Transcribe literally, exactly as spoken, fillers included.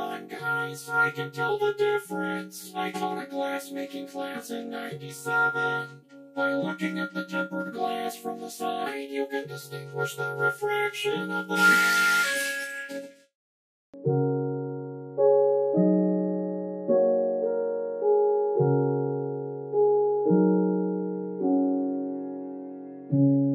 on, guys, I can tell the difference. I taught a glass making class in ninety-seven. By looking at the tempered glass from the side, you can distinguish the refraction of the light. Thank you.